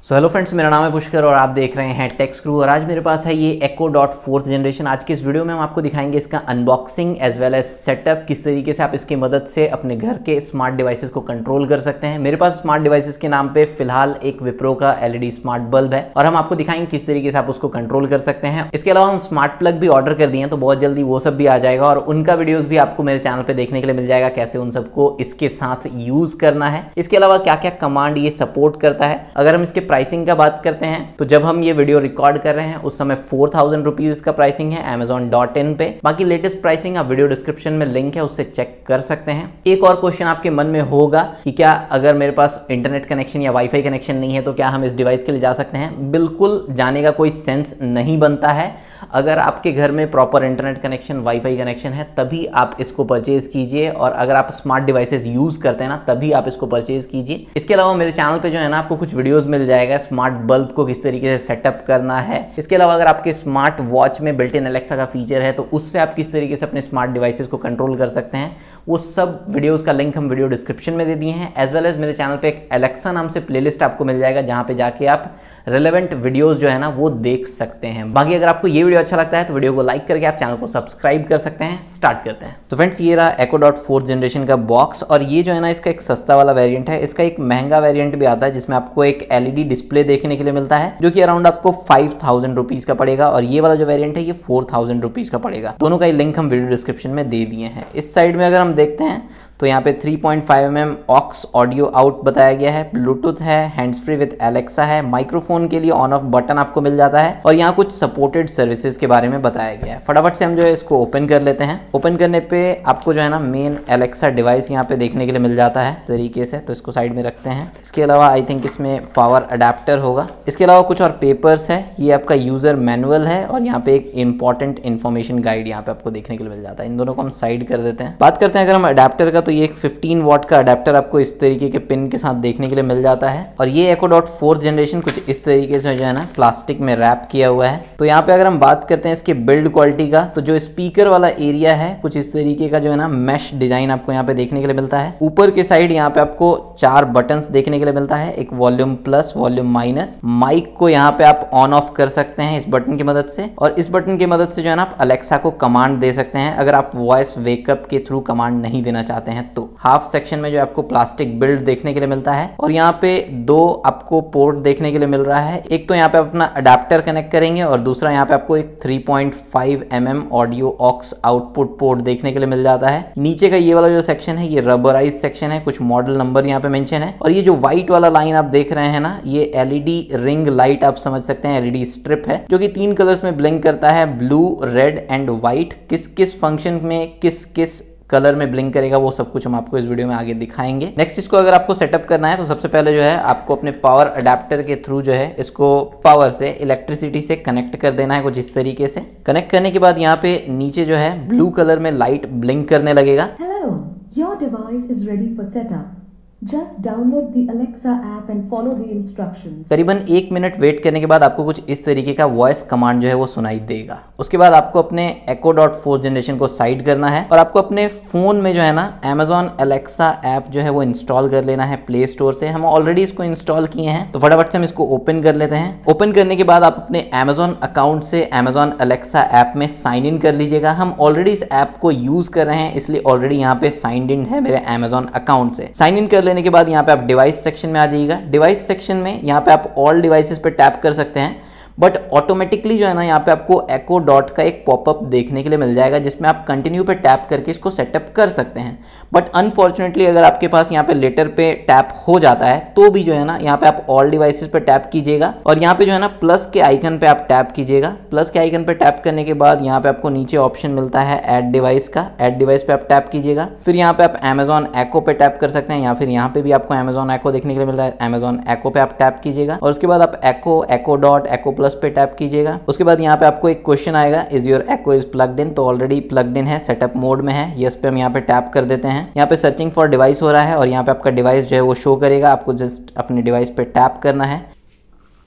So hello friends, मेरा नाम है पुष्कर और आप देख रहे हैं टेक स्क्रू। और आज मेरे पास है ये Echo Dot 4th जनरेशन। आज के इस वीडियो में हम आपको दिखाएंगे इसका unboxing as well as setup, किस तरीके से आप इसकी मदद से अपने घर के स्मार्ट डिवाइसेस को कंट्रोल कर सकते हैं। मेरे पास स्मार्ट डिवाइसेस के नाम पे फिलहाल एक विप्रो का LED स्मार्ट बल्ब है और हम आपको दिखाएंगे किस तरीके से आप उसको कंट्रोल कर सकते हैं। इसके अलावा हम स्मार्ट प्लग भी ऑर्डर कर दिए हैं, तो बहुत जल्दी वो सब भी आ जाएगा और उनका वीडियोज भी आपको मेरे चैनल पर देखने के लिए मिल जाएगा, कैसे उन सबको इसके साथ यूज करना है। इसके अलावा क्या क्या कमांड ये सपोर्ट करता है। अगर हम इसके प्राइसिंग का बात हैं तो जब हम ये वीडियो रिकॉर्ड कर रहे हैं उस समय 4000 रुपीज का प्राइसिंग है Amazon.in पे। बाकी लेटेस्ट प्राइसिंग आप वीडियो डिस्क्रिप्शन में लिंक है, उससे चेक कर सकते हैं। एक और क्वेश्चन आपके मन में होगा कि क्या अगर मेरे पास इंटरनेट कनेक्शन या वाईफाई कनेक्शन नहीं है तो क्या हम इस डिवाइस के लिए जा सकते हैं? बिल्कुल जाने का कोई सेंस नहीं बनता है। अगर आपके घर में proper internet connection, wifi connection है तभी आप इसको परचेज कीजिए, और अगर आप स्मार्ट डिवाइसेस यूज करते हैं ना तभी आप इसको परचेज कीजिए। इसके अलावा मेरे चैनल पे जो है ना आपको कुछ वीडियोस मिल जाएगा स्मार्ट बल्ब को किस तरीके से सेटअप करना है। इसके अलावा अगर आपके स्मार्ट वॉच में बिल्ट इन एलेक्सा का फीचर है तो उससे आप किस तरीके से अपने स्मार्ट डिवाइसेस को कंट्रोल कर सकते हैं, वो सब वीडियोस का लिंक हम वीडियो डिस्क्रिप्शन में दे दिए हैं। एज वेल एज मेरे चैनल पे एक एलेक्सा नाम से प्लेलिस्ट आपको मिल जाएगा, जहां पे जाके आप रिलेवेंट वीडियोस जो है ना वो देख सकते हैं। बाकी अगर आपको ये वीडियो अच्छा लगता है तो वीडियो को लाइक करके आप चैनल को सब्सक्राइब कर सकते हैं। स्टार्ट करते हैं। तो फ्रेंड्स, ये रहा Echo Dot 4th जनरेशन का बॉक्स, और ये जो है ना इसका एक सस्ता वाला वेरिएंट है। इसका एक महंगा वेरिएंट भी आता है जिसमें आपको एक LED डिस्प्ले देखने के लिए मिलता है, जो कि अराउंड आपको 5000 रुपीज का पड़ेगा, और ये वाला जो वेरिएंट है ये 4000 रुपीज का पड़ेगा। दोनों का लिंक हम वीडियो डिस्क्रिप्शन में दे दिए हैं। इस साइड में अगर हम देखते हैं तो यहाँ पे 3.5 mm ऑक्स ऑडियो आउट बताया गया है, ब्लूटूथ है, हैंड्स फ्री विद एलेक्सा है, माइक्रोफोन के लिए ऑन ऑफ बटन आपको मिल जाता है, और यहाँ कुछ सपोर्टेड सर्विसेज के बारे में बताया गया है। फटाफट से हम जो है इसको ओपन कर लेते हैं। ओपन करने पे आपको जो है ना मेन एलेक्सा डिवाइस यहाँ पे देखने के लिए मिल जाता है तरीके से, तो इसको साइड में रखते हैं। इसके अलावा आई थिंक इसमें पावर अडेप्टर होगा। इसके अलावा कुछ और पेपर्स है, ये आपका यूजर मैनुअल है, और यहाँ पे एक इंपॉर्टेंट इन्फॉर्मेशन गाइड यहाँ पे आपको देखने के लिए मिल जाता है। इन दोनों को हम साइड कर देते हैं। बात करते हैं अगर हम अडेप्टर का, तो ये एक 15 वॉट का अडेप्टर आपको इस तरीके के पिन के साथ देखने के लिए मिल जाता है, और ये Echo Dot 4th जनरेशन कुछ इस तरीके से जो है ना प्लास्टिक में रैप किया हुआ है। तो यहाँ पे अगर हम बात करते हैं इसके बिल्ड क्वालिटी का, तो जो स्पीकर वाला एरिया है कुछ इस तरीके का जो है ना मैश डिजाइन आपको यहाँ पे देखने के लिए मिलता है। ऊपर के साइड यहाँ पे आपको 4 बटन्स देखने के लिए मिलता है, एक volume plus, volume minus. Mic को यहाँ पे आप ऑन ऑफ कर सकते हैं इस बटन की मदद से, और इस बटन की मदद से जो है ना आप अलेक्सा को कमांड दे सकते हैं अगर आप वॉइस वेकअप के थ्रू कमांड नहीं देना चाहते हैं तो। हाफ सेक्शन में जो आपको प्लास्टिक बिल्ड देखने के लिए मिलता है, और यहाँ पे 2 आपको पोर्ट देखने के लिए मिल रहा है। एक तो यहाँ पे अपना अडेप्टर कनेक्ट करेंगे, और दूसरा यहाँ पे आपको एक 3.5 mm audio aux output port देखने के लिए मिल जाता है। नीचे का ये वाला जो सेक्शन है ये रबराइज सेक्शन है, कुछ मॉडल नंबर यहाँ पे मेंशन है, और ये जो व्हाइट वाला लाइन आप देख रहे हैं ना ये LED रिंग लाइट आप समझ सकते हैं, LED स्ट्रिप है जो कि 3 कलर्स में ब्लिंक करता है, ब्लू, रेड एंड व्हाइट। किस किस फंक्शन में किस किस कलर में ब्लिंक करेगा वो सब कुछ हम आपको इस वीडियो में आगे दिखाएंगे। नेक्स्ट, इसको अगर आपको सेटअप करना है तो सबसे पहले जो है आपको अपने पावर अडेप्टर के थ्रू जो है इसको पावर से, इलेक्ट्रिसिटी से कनेक्ट कर देना है कुछ इस तरीके से। कनेक्ट करने के बाद यहाँ पे नीचे जो है ब्लू कलर में लाइट ब्लिंक करने लगेगा। Hello, your device is ready for setup. Just download the Alexa app and follow the instructions. करीबन 1 मिनट वेट करने के बाद आपको कुछ इस तरीके का वॉइस कमांड जो है वो सुनाई देगा। उसके बाद आपको अपने Echo Dot 4th जनरेशन को साइड करना है, और आपको अपने फोन में जो है ना Amazon Alexa ऐप जो है वो इंस्टॉल कर लेना है प्ले स्टोर से। हम ऑलरेडी इसको इंस्टॉल किए हैं, तो फटाफट से हम इसको ओपन कर लेते हैं। ओपन करने के बाद आप अपने Amazon अकाउंट से Amazon Alexa ऐप में साइन इन कर लीजिएगा। हम ऑलरेडी इस ऐप को यूज कर रहे हैं, इसलिए ऑलरेडी यहाँ पे साइन इन है मेरे Amazon अकाउंट से। साइन इन कर लेने के बाद यहाँ पे आप डिवाइस सेक्शन में आ जाइएगा। डिवाइस सेक्शन में यहाँ पे आप ऑल डिवाइसेस पे टैप कर सकते हैं, बट ऑटोमेटिकली जो है ना यहाँ पे आपको Echo Dot का एक पॉपअप देखने के लिए मिल जाएगा जिसमें आप कंटिन्यू पे टैप करके इसको सेटअप कर सकते हैं। बट अनफॉर्चुनेटली अगर आपके पास यहाँ पे लेटर पे टैप हो जाता है तो भी जो है ना यहाँ पे आप ऑल डिवाइसेस पे टैप कीजिएगा, और यहाँ पे जो है ना प्लस के आइकन पे आप टैप कीजिएगा। प्लस के आइकन पे टैप करने के बाद यहाँ पे आपको नीचे ऑप्शन मिलता है ऐड डिवाइस का, ऐड डिवाइस पे आप टैप कीजिएगा। फिर यहाँ पे आप Amazon Echo पे टैप कर सकते हैं, या फिर यहाँ पे भी आपको Amazon Echo देखने के लिए मिल रहा है, Amazon Echo पे आप टैप कीजिएगा, और उसके बाद आप Echo Dot, Echo Plus पे टैप कीजिएगा। उसके बाद यहाँ पे आपको एक क्वेश्चन आएगा, is your Echo is plugged in, तो ऑलरेडी प्लग्ड इन है, सेटअप मोड में है, यस पे हम यहाँ पे टैप कर देते हैं। यहाँ पे सर्चिंग फॉर डिवाइस हो रहा है, और यहाँ पे आपका डिवाइस जो है वो शो करेगा, आपको जस्ट अपने डिवाइस पे टैप करना है।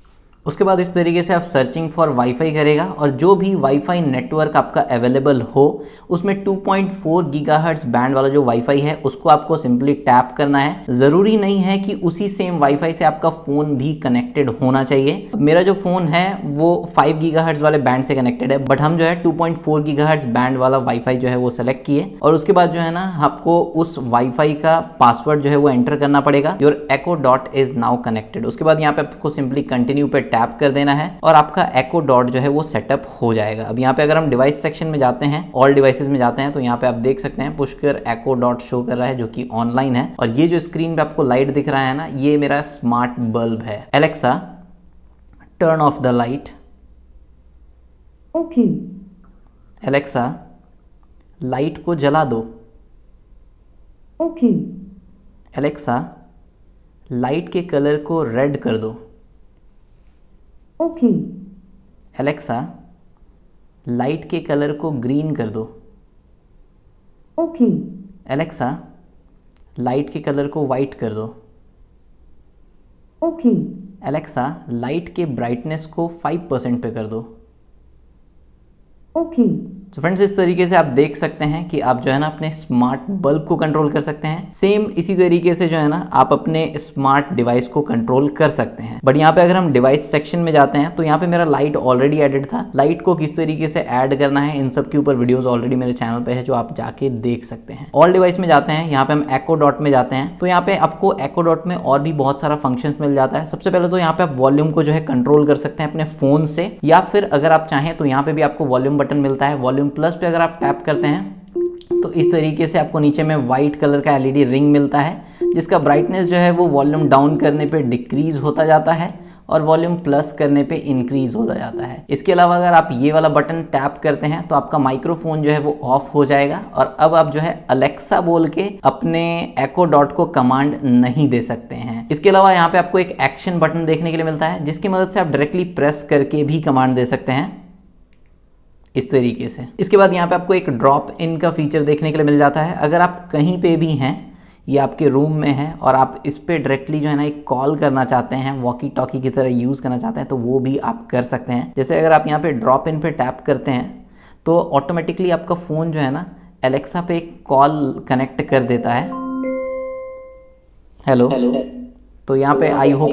उसके बाद इस तरीके से आप सर्चिंग फॉर वाईफाई करेगा और जो भी वाईफाई नेटवर्क आपका अवेलेबल हो उसमें 2.4 गीगाहर्ट्ज बैंड वाला जो वाईफाई है उसको आपको सिंपली टैप करना है। ज़रूरी नहीं है कि उसी सेम वाईफाई से आपका फ़ोन भी कनेक्टेड होना चाहिए। मेरा जो फ़ोन है वो 5 गीगाहर्ट्ज वाले बैंड से कनेक्टेड है, बट हम जो है 2.4 गीगाहर्ट्ज बैंड वाला वाईफाई जो है वो सेलेक्ट किए और उसके बाद जो है ना आपको उस वाईफाई का पासवर्ड जो है वो एंटर करना पड़ेगा। Your Echo Dot is now connected. उसके बाद यहाँ पे आपको सिंपली कंटिन्यू पे टैप कर देना है और आपका एको डॉट जो है वो सेटअप हो जाएगा। अब यहाँ पे अगर हम डिवाइस सेक्शन में जाते हैं, ऑल डिवाइसेस में जाते हैं, तो यहाँ पे आप देख सकते हैं पुष्कर एको डॉट शो कर रहा है जो कि ऑनलाइन है। और ये जो स्क्रीन पे आपको लाइट दिख रहा है ना, ये मेरा स्मार्ट बल्ब है। Alexa turn off the light. Okay. Alexa light को जला दो। ओके। एलेक्सा लाइट के कलर को रेड कर दो। ओके। एलेक्सा लाइट के कलर को ग्रीन कर दो। ओके। एलेक्सा लाइट के कलर को वाइट कर दो। ओके। एलेक्सा लाइट के ब्राइटनेस को 5% पे कर दो। ओके। तो फ्रेंड्स इस तरीके से आप देख सकते हैं कि आप जो है ना अपने स्मार्ट बल्ब को कंट्रोल कर सकते हैं। सेम इसी तरीके से जो है ना आप अपने स्मार्ट डिवाइस को कंट्रोल कर सकते हैं। बट यहाँ पे अगर हम डिवाइस सेक्शन में जाते हैं तो यहाँ पे मेरा लाइट ऑलरेडी एडेड था। लाइट को किस तरीके से ऐड करना है इन सब के ऊपर वीडियोस ऑलरेडी मेरे चैनल पे है जो आप जाके देख सकते हैं। ऑल डिवाइस में जाते हैं, यहाँ पे हम एको डॉट में जाते हैं तो यहाँ पे आपको एको डॉट में और भी बहुत सारा फंक्शन मिल जाता है। सबसे पहले तो यहाँ पे आप वॉल्यूम को जो है कंट्रोल कर सकते हैं अपने फोन से, या फिर अगर आप चाहें तो यहाँ पे भी आपको वॉल्यूम बटन मिलता है। वॉल्यूम प्लस पे अगर आप टैप करते हैं तो इस तरीके से आपको नीचे में वाइट कलर का एलईडी रिंग मिलता है जिसका ब्राइटनेस जो है वो वॉल्यूम डाउन करने पे डिक्रीज होता जाता है और वॉल्यूम प्लस करने पे इंक्रीज होता जाता है। इसके अलावा अगर आप ये वाला बटन टैप करते हैं तो आपका माइक्रोफोन जो है वो ऑफ हो जाएगा और अब आप जो है अलेक्सा बोल के अपने एको डॉट को कमांड नहीं दे सकते हैं। इसके अलावा यहाँ पे आपको एक एक्शन बटन देखने के लिए मिलता है जिसकी मदद से आप डायरेक्टली प्रेस करके भी कमांड दे सकते हैं इस तरीके से। इसके बाद यहाँ पे आपको एक ड्रॉप इन का फीचर देखने के लिए मिल जाता है। अगर आप कहीं पे भी हैं, ये आपके रूम में है और आप इस पे डायरेक्टली जो है ना एक कॉल करना चाहते हैं, वॉकी टॉकी की तरह यूज़ करना चाहते हैं, तो वो भी आप कर सकते हैं। जैसे अगर आप यहाँ पे ड्रॉप इन पे टैप करते हैं तो ऑटोमेटिकली आपका फ़ोन जो है ना एलेक्सा पे एक कॉल कनेक्ट कर देता है। हेलो। तो यहाँ पे आई होप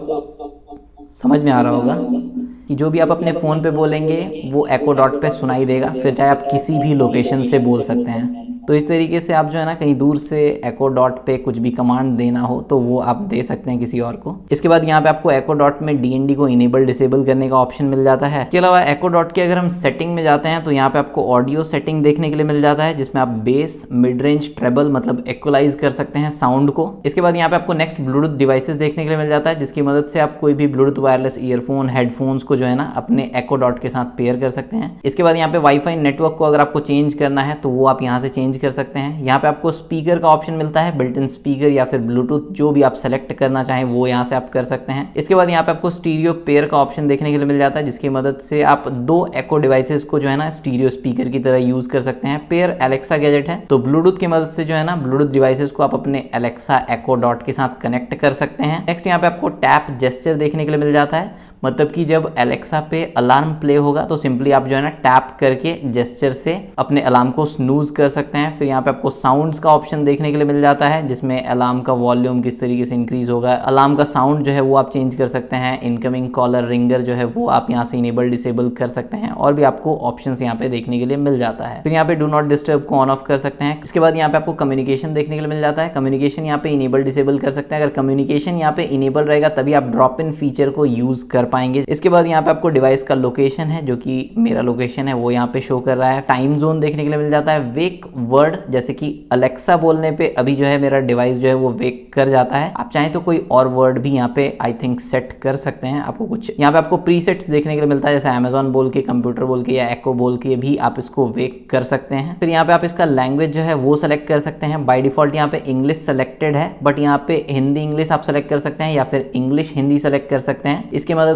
आपको समझ में आ रहा होगा कि जो भी आप अपने फ़ोन पे बोलेंगे वो एको डॉट पे सुनाई देगा, फिर चाहे आप किसी भी लोकेशन से बोल सकते हैं। तो इस तरीके से आप जो है ना कहीं दूर से एको डॉट पे कुछ भी कमांड देना हो तो वो आप दे सकते हैं किसी और को। इसके बाद यहाँ पे आपको एको डॉट में डीएनडी को इनेबल डिसेबल करने का ऑप्शन मिल जाता है। इसके अलावा एको डॉट के अगर हम सेटिंग में जाते हैं तो यहाँ पे आपको ऑडियो सेटिंग देखने के लिए मिल जाता है जिसमें आप बेस, मिड रेंज, ट्रेबल मतलब इक्वलाइज कर सकते हैं साउंड को। इसके बाद यहाँ पे आपको नेक्स्ट ब्लूटूथ डिवाइसेस देखने के लिए मिल जाता है जिसकी मदद से आप कोई भी ब्लूटूथ वायरलेस ईयरफोन, हेडफोन्स को जो है ना अपने एको डॉट के साथ पेयर कर सकते हैं। इसके बाद यहाँ पे वाईफाई नेटवर्क को अगर आपको चेंज करना है तो वो आप यहाँ से चेंज कर सकते हैं। यहाँ पे आपको स्पीकर का ऑप्शन मिलता है, बिल्ट इन स्पीकर या फिर ब्लूटूथ, जो भी आप सेलेक्ट करना चाहें वो यहाँ से आप कर सकते हैं। इसके बाद यहाँ पे आपको स्टीरियो पेयर का ऑप्शन देखने के लिए मिल जाता है जिसकी मदद से आप दो एको डिवाइसेस को जो है ना स्टीरियो स्पीकर की तरह यूज कर सकते हैं। पेयर एलेक्सा गैजेट है तो ब्लूटूथ की मदद से जो है ना ब्लूटूथ डिवाइसेस को आप अपने एलेक्सा एको डॉट के साथ कनेक्ट कर सकते हैं। नेक्स्ट यहाँ पे आपको टैप जेस्चर देखने के लिए मिल जाता है, मतलब कि जब एलेक्सा पे अलार्म प्ले होगा तो सिंपली आप जो है ना टैप करके जेस्चर से अपने अलार्म को स्नूज कर सकते हैं। फिर यहाँ पे आपको साउंड्स का ऑप्शन देखने के लिए मिल जाता है जिसमें अलार्म का वॉल्यूम किस तरीके से इंक्रीज होगा, अलार्म का साउंड जो है वो आप चेंज कर सकते हैं, इनकमिंग कॉलर रिंगर जो है वो आप यहाँ से इनेबल डिसेबल कर सकते हैं और भी आपको ऑप्शंस यहाँ पे देखने के लिए मिल जाता है। फिर यहाँ पे डू नॉट डिस्टर्ब को ऑन ऑफ कर सकते हैं। इसके बाद यहाँ पे आपको कम्युनिकेशन देखने के लिए मिल जाता है, कम्युनिकेशन यहाँ पे इनेबल डिसेबल कर सकते हैं। अगर कम्युनिकेशन यहाँ पे इनेबल रहेगा तभी आप ड्रॉप इन फीचर को यूज कर पाएंगे। इसके बाद यहाँ पे आपको डिवाइस का लोकेशन है जो कि मेरा लोकेशन है वो यहाँ पे शो कर रहा है। टाइम जोन देखने के लिए मिल जाता है, वेक वर्ड जैसे कि अलेक्सा बोलने पे अभी जो है मेरा डिवाइस जो है वो वेक कर जाता है। आप चाहें तो कोई और वर्ड भी यहाँ पे आई थिंक सेट कर सकते हैं। आपको कुछ यहाँ पे आपको प्रीसेट्स देखने के लिए मिलता है जैसे अमेजॉन बोल के, कंप्यूटर बोल के या एको बोल के भी आप इसको वेक कर सकते हैं। फिर यहाँ पे आप इसका लैंग्वेज जो है वो सेलेक्ट कर सकते हैं। बाय डिफॉल्ट यहाँ पे इंग्लिश सेलेक्टेड है बट यहाँ पे हिंदी इंग्लिश आप सेलेक्ट कर सकते हैं या फिर इंग्लिश हिंदी सेलेक्ट कर सकते हैं। इसकी मदद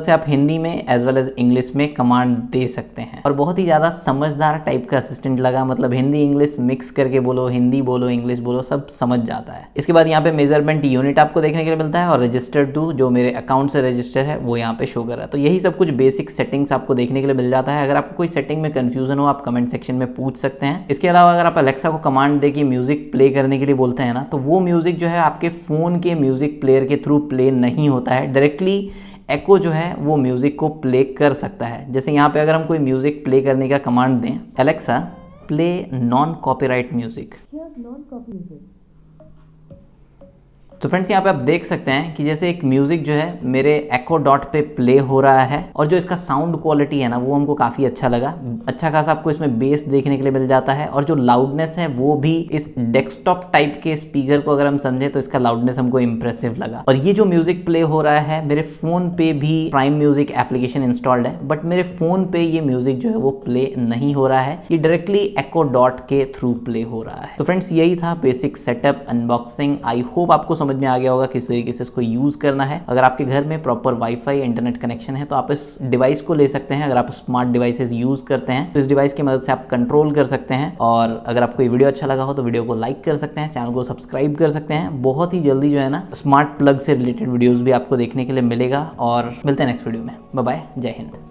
से आप हिंदी में एज वेल एज इंग्लिश में कमांड दे सकते हैं। और बहुत ही ज़्यादा समझदार टाइप का असिस्टेंट लगा, मतलब हिंदी इंग्लिश मिक्स करके बोलो, हिंदी बोलो इंग्लिश बोलो, सब समझ जाता है। इसके बाद यहाँ पे मेजरमेंट यूनिट आपको देखने के लिए मिलता है और रजिस्टर टू जो मेरे अकाउंट से रजिस्टर है वो यहाँ पे शो कर रहा है। तो यही सब कुछ बेसिक सेटिंग्स आपको देखने के लिए मिल जाता है। अगर आपको कोई सेटिंग में कंफ्यूजन हो आप कमेंट सेक्शन में पूछ सकते हैं। इसके अलावा अगर आप अलेक्सा को कमांड दे के म्यूजिक प्ले करने के लिए बोलते हैं ना, तो वो म्यूजिक जो है आपके फोन के म्यूजिक प्लेयर के थ्रू प्ले नहीं होता है, डायरेक्टली एको जो है वो म्यूजिक को प्ले कर सकता है। जैसे यहाँ पे अगर हम कोई म्यूजिक प्ले करने का कमांड दें, Alexa play non copyright music, तो फ्रेंड्स यहाँ पे आप देख सकते हैं कि जैसे एक म्यूजिक जो है मेरे एको डॉट पे प्ले हो रहा है और जो इसका साउंड क्वालिटी है ना वो हमको काफ़ी अच्छा लगा। अच्छा खासा आपको इसमें बेस देखने के लिए मिल जाता है और जो लाउडनेस है वो भी इस डेस्कटॉप टाइप के स्पीकर को अगर हम समझे तो इसका लाउडनेस हमको इंप्रेसिव लगा। और ये जो म्यूजिक प्ले हो रहा है मेरे फोन पे भी प्राइम म्यूजिक एप्लीकेशन इंस्टॉल्ड है, बट मेरे फोन पे ये म्यूजिक जो है वो प्ले नहीं हो रहा है, ये डायरेक्टली एको डॉट के थ्रू प्ले हो रहा है। तो फ्रेंड्स यही था basic setup unboxing. I hope आपको समझ में आ गया होगा किस तरीके से इसको यूज करना है। अगर आपके घर में प्रॉपर वाईफाई इंटरनेट कनेक्शन है तो आप इस डिवाइस को ले सकते हैं। अगर आप स्मार्ट डिवाइसेस यूज करते हैं तो इस डिवाइस की मदद से आप कंट्रोल कर सकते हैं। और अगर आपको ये वीडियो अच्छा लगा हो तो वीडियो को लाइक कर सकते हैं, चैनल को सब्सक्राइब कर सकते हैं। बहुत ही जल्दी जो है ना स्मार्ट प्लग से रिलेटेड वीडियोस भी आपको देखने के लिए मिलेगा और मिलते हैं नेक्स्ट वीडियो में। बाय बाय, जय हिंद।